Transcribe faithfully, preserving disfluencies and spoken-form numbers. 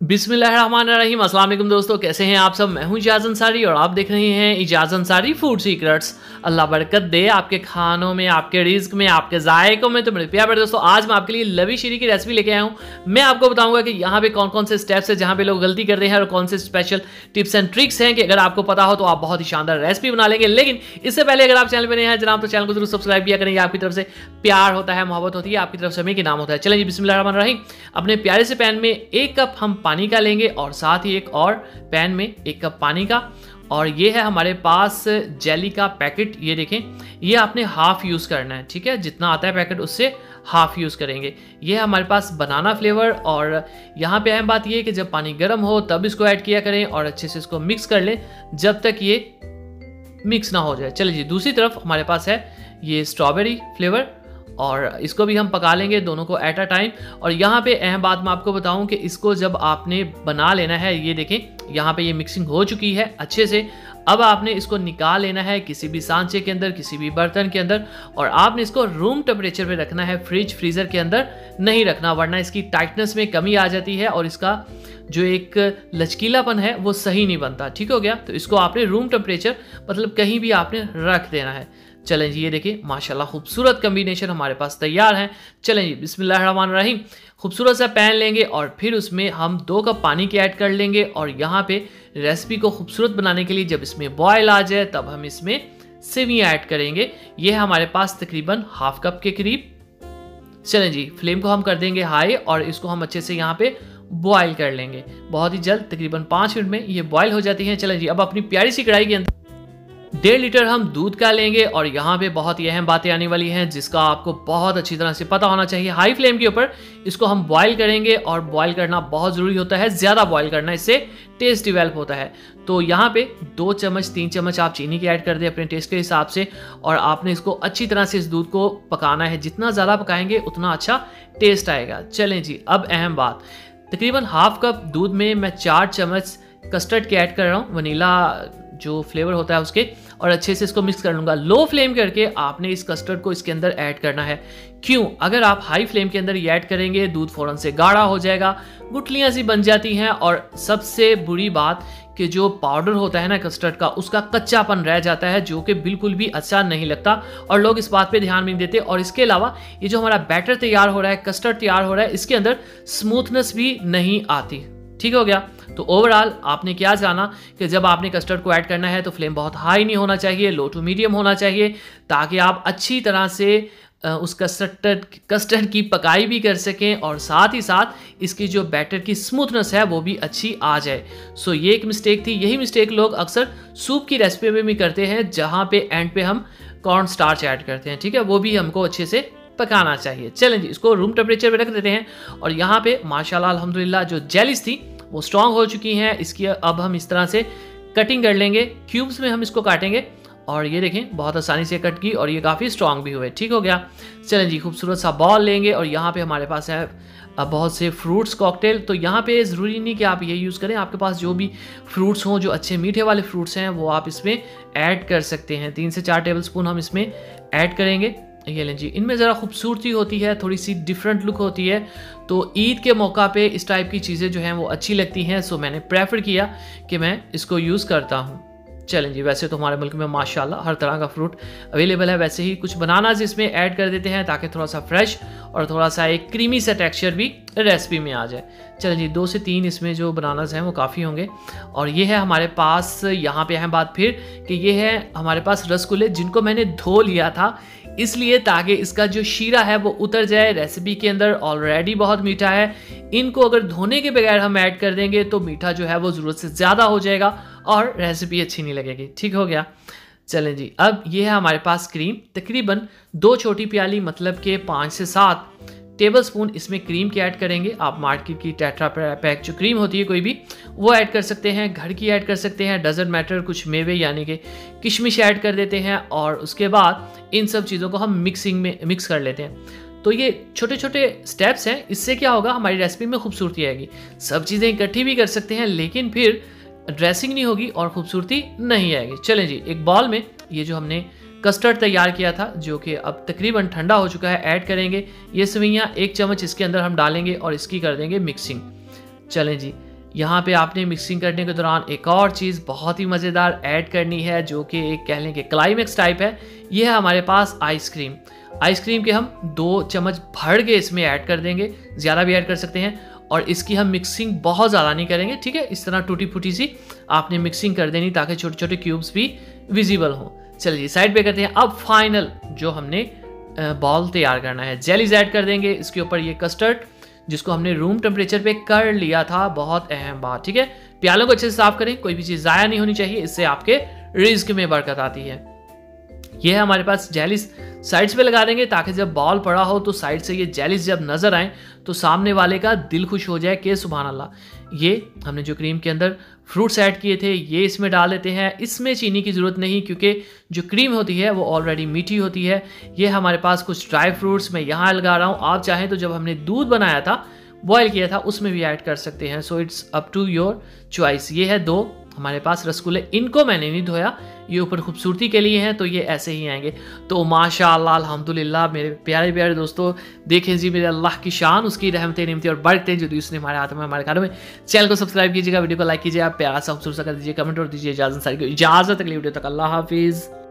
बिस्मिल्लाहिर्रहमानिर्रहीम। अस्सलाम वालेकुम दोस्तों, कैसे हैं आप सब। मैं हूं इजाज़ अंसारी और आप देख रहे हैं इजाज़ अंसारी फूड सीक्रेट्स। अल्लाह बरकत दे आपके खानों में, आपके रिज्क में, आपके जायकों में। तो मेरे प्यारे दोस्तों, आज मैं आपके लिए लवी शीरी की रेसिपी लेके आया हूं। मैं आपको बताऊंगा कि यहाँ पे कौन कौन से स्टेप्स है जहाँ पे लोग गलती करते हैं और कौन से स्पेशल टिप्स एंड ट्रिक्स हैं कि अगर आपको पता हो तो आप बहुत ही शानदार रेसिपी बना लेंगे। लेकिन इससे पहले अगर आप चैनल पर नए हैं जनाब तो चैनल को जरूर सब्सक्राइब किया करेंगे। आपकी तरफ से प्यार होता है, मोहब्बत होती है, आपकी तरफ से हमें नाम होता है। चलें जी, बिस्मिल्लाहिर्रहमानिर्रहीम। अपने प्यारे से पैन में एक कप हम पानी का लेंगे और साथ ही एक और पैन में एक कप पानी का, और ये है हमारे पास जेली का पैकेट। ये देखें, ये आपने हाफ यूज़ करना है, ठीक है। जितना आता है पैकेट उससे हाफ यूज़ करेंगे। ये है हमारे पास बनाना फ्लेवर। और यहाँ पे अहम बात ये है कि जब पानी गर्म हो तब इसको ऐड किया करें और अच्छे से इसको मिक्स कर लें जब तक ये मिक्स ना हो जाए। चलिए जी, दूसरी तरफ हमारे पास है ये स्ट्रॉबेरी फ्लेवर और इसको भी हम पका लेंगे दोनों को एट अ टाइम। और यहाँ पे अहम बात मैं आपको बताऊं कि इसको जब आपने बना लेना है, ये देखें यहाँ पे ये मिक्सिंग हो चुकी है अच्छे से। अब आपने इसको निकाल लेना है किसी भी सांचे के अंदर, किसी भी बर्तन के अंदर, और आपने इसको रूम टेम्परेचर पे रखना है, फ्रिज फ्रीज़र के अंदर नहीं रखना, वरना इसकी टाइटनेस में कमी आ जाती है और इसका जो एक लचकीलापन है वो सही नहीं बनता। ठीक हो गया। तो इसको आपने रूम टेम्परेचर मतलब कहीं भी आपने रख देना है। चलें जी, ये देखिए माशाल्लाह खूबसूरत कम्बिनेशन हमारे पास तैयार है। चलें जी, बिस्मिल्लाहिर्रहमानिर्रहीम। खूबसूरत सा पैन लेंगे और फिर उसमें हम दो कप पानी के ऐड कर लेंगे। और यहाँ पे रेसिपी को खूबसूरत बनाने के लिए जब इसमें बॉयल आ जाए तब हम इसमें सेवियाँ ऐड करेंगे। ये है हमारे पास तकरीबन हाफ कप के करीब। चलें जी, फ्लेम को हम कर देंगे हाई और इसको हम अच्छे से यहाँ पे बॉयल कर लेंगे। बहुत ही जल्द तकरीबन पाँच मिनट में ये बॉयल हो जाती हैं। चलें जी, अब अपनी प्यारी सी कढ़ाई के अंदर डेढ़ लीटर हम दूध का लेंगे और यहाँ पे बहुत ही अहम बातें आने वाली हैं जिसका आपको बहुत अच्छी तरह से पता होना चाहिए। हाई फ्लेम के ऊपर इसको हम बॉईल करेंगे और बॉईल करना बहुत ज़रूरी होता है, ज़्यादा बॉईल करना, इससे टेस्ट डिवेल्प होता है। तो यहाँ पे दो चम्मच तीन चम्मच आप चीनी की ऐड कर दें अपने टेस्ट के हिसाब से, और आपने इसको अच्छी तरह से इस दूध को पकाना है। जितना ज़्यादा पकाएंगे उतना अच्छा टेस्ट आएगा। चलें जी, अब अहम बात, तकरीबन हाफ कप दूध में मैं चार चम्मच कस्टर्ड के ऐड कर रहा हूँ, वनीला जो फ्लेवर होता है उसके, और अच्छे से इसको मिक्स कर लूँगा। लो फ्लेम करके आपने इस कस्टर्ड को इसके अंदर ऐड करना है। क्यों? अगर आप हाई फ्लेम के अंदर ये ऐड करेंगे दूध फ़ौरन से गाढ़ा हो जाएगा, गुठलियाँ सी बन जाती हैं, और सबसे बुरी बात कि जो पाउडर होता है ना कस्टर्ड का, उसका कच्चापन रह जाता है जो कि बिल्कुल भी अच्छा नहीं लगता और लोग इस बात पे ध्यान नहीं देते। और इसके अलावा ये जो हमारा बैटर तैयार हो रहा है, कस्टर्ड तैयार हो रहा है, इसके अंदर स्मूथनेस भी नहीं आती। ठीक हो गया। तो ओवरऑल आपने क्या जाना कि जब आपने कस्टर्ड को ऐड करना है तो फ्लेम बहुत हाई नहीं होना चाहिए, लो टू मीडियम होना चाहिए, ताकि आप अच्छी तरह से उस कस्टर्ड कस्टर्ड की पकाई भी कर सकें और साथ ही साथ इसकी जो बैटर की स्मूथनेस है वो भी अच्छी आ जाए। सो ये एक मिस्टेक थी। यही मिस्टेक लोग अक्सर सूप की रेसिपी में भी करते हैं जहाँ पे एंड पे हम कॉर्न स्टार्च ऐड करते हैं, ठीक है। वो भी हमको अच्छे से पकाना चाहिए। चलें जी, इसको रूम टेम्परेचर पे रख देते हैं। और यहाँ पे माशाल्लाह अल्हम्दुलिल्लाह जो जेलीज थी वो स्ट्रांग हो चुकी हैं। इसकी अब हम इस तरह से कटिंग कर लेंगे, क्यूब्स में हम इसको काटेंगे। और ये देखें बहुत आसानी से कट की और ये काफ़ी स्ट्रांग भी हुए। ठीक हो गया। चलें जी, खूबसूरत सा बॉल लेंगे और यहाँ पे हमारे पास है बहुत से फ्रूट्स कॉकटेल। तो यहाँ पे ज़रूरी नहीं कि आप ये यूज़ करें, आपके पास जो भी फ्रूट्स हों, जो अच्छे मीठे वाले फ्रूट्स हैं, वो आप इसमें ऐड कर सकते हैं। तीन से चार टेबल स्पून हम इसमें ऐड करेंगे। ये लें जी, इनमें ज़रा खूबसूरती होती है, थोड़ी सी डिफरेंट लुक होती है। तो ईद के मौका पे इस टाइप की चीज़ें जो हैं वो अच्छी लगती हैं, सो मैंने प्रेफर किया कि मैं इसको यूज़ करता हूँ। चलें जी, वैसे तो हमारे मुल्क में माशाल्लाह हर तरह का फ्रूट अवेलेबल है, वैसे ही कुछ बनानास इसमें ऐड कर देते हैं ताकि थोड़ा सा फ्रेश और थोड़ा सा एक क्रीमी सा टेक्सचर भी रेसिपी में आ जाए। चलें जी, दो से तीन इसमें जो बनानास हैं वो काफ़ी होंगे। और ये है हमारे पास, यहाँ पे अहम बात फिर कि ये है हमारे पास रसगुल्ले, जिनको मैंने धो लिया था इसलिए ताकि इसका जो शीरा है वो उतर जाए। रेसिपी के अंदर ऑलरेडी बहुत मीठा है, इनको अगर धोने के बगैर हम ऐड कर देंगे तो मीठा जो है वो ज़रूरत से ज़्यादा हो जाएगा और रेसिपी अच्छी नहीं लगेगी। ठीक हो गया। चलें जी, अब ये है हमारे पास क्रीम, तकरीबन दो छोटी प्याली मतलब के पाँच से सात टेबल स्पून इसमें क्रीम की ऐड करेंगे। आप मार्केट की टेट्रा पैक जो क्रीम होती है कोई भी, वो ऐड कर सकते हैं, घर की ऐड कर सकते हैं, डजंट मैटर। कुछ मेवे यानी कि किशमिश ऐड कर देते हैं और उसके बाद इन सब चीज़ों को हम मिक्सिंग में मिक्स कर लेते हैं। तो ये छोटे छोटे स्टेप्स हैं, इससे क्या होगा, हमारी रेसिपी में खूबसूरती आएगी। सब चीज़ें इकट्ठी भी कर सकते हैं लेकिन फिर ड्रेसिंग नहीं होगी और खूबसूरती नहीं आएगी। चलें जी, एक बॉल में ये जो हमने कस्टर्ड तैयार किया था जो कि अब तकरीबन ठंडा हो चुका है, ऐड करेंगे। ये सेवइयाँ एक चम्मच इसके अंदर हम डालेंगे और इसकी कर देंगे मिक्सिंग। चलें जी, यहाँ पे आपने मिक्सिंग करने के दौरान एक और चीज़ बहुत ही मज़ेदार ऐड करनी है, जो कि एक कह लें कि क्लाइमेक्स टाइप है। ये है हमारे पास आइसक्रीम। आइसक्रीम के हम दो चम्मच भर के इसमें ऐड कर देंगे, ज़्यादा भी ऐड कर सकते हैं, और इसकी हम मिक्सिंग बहुत ज़्यादा नहीं करेंगे, ठीक है। इस तरह टूटी फूटी सी आपने मिक्सिंग कर देनी ताकि छोटे छोटे क्यूब्स भी विजिबल हों। चलिए साइड पे करते हैं। अब फाइनल जो हमने बॉल तैयार करना है, जेलीज ऐड कर देंगे इसके ऊपर। ये कस्टर्ड जिसको हमने रूम टेम्परेचर पे कर लिया था, बहुत अहम बात, ठीक है। प्यालों को अच्छे से साफ करें, कोई भी चीज़ ज़ाया नहीं होनी चाहिए, इससे आपके रिज्क में बरकत आती है। ये है हमारे पास जेलीज, साइड्स पे लगा देंगे ताकि जब बॉल पड़ा हो तो साइड से ये जेलीज जब नज़र आए तो सामने वाले का दिल खुश हो जाए कि सुभान अल्लाह। ये हमने जो क्रीम के अंदर फ्रूट्स ऐड किए थे ये इसमें डाल देते हैं। इसमें चीनी की ज़रूरत नहीं क्योंकि जो क्रीम होती है वो ऑलरेडी मीठी होती है। ये हमारे पास कुछ ड्राई फ्रूट्स मैं यहाँ लगा रहा हूँ, आप चाहें तो जब हमने दूध बनाया था, बॉयल किया था, उसमें भी ऐड कर सकते हैं। So it's up to your choice. ये है दो हमारे पास रसगुल्ले, इनको मैंने नहीं धोया, ये ऊपर खूबसूरती के लिए हैं, तो ये ऐसे ही आएंगे। तो माशाअल्लाह अल्हम्दुलिल्लाह मेरे प्यारे प्यारे दोस्तों, देखें जी मेरे अल्लाह की शान, उसकी रहमतें नेमतें और बरकतें जो दी उसने हमारे हाथ में हमारे खानों में। चैनल को सब्सक्राइब कीजिएगा, वीडियो को लाइक कीजिए, आप प्यारा सा खूबसूरत सा कर दीजिए, कमेंट और दीजिए। इजाज़त सारी को इजाज़त, अगली वीडियो तक अल्लाह हाफिज़।